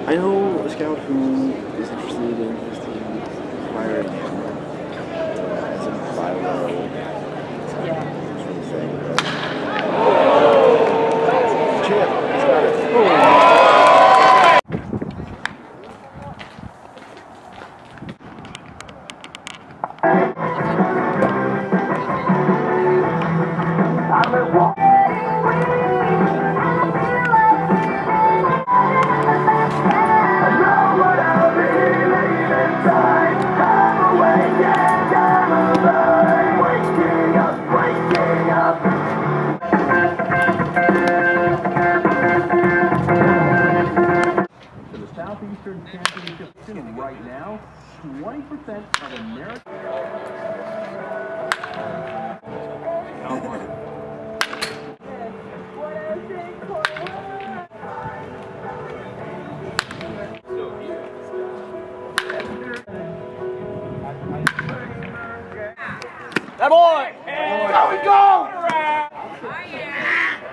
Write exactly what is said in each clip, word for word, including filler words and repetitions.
I know a scout who is interested in his team acquiring him as a bio Yeah. sort of thing. Chip, he's got it. Oh. For the Southeastern Championship right now, twenty percent of America. That boy! How we go!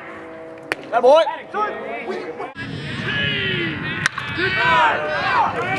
That boy! Good night!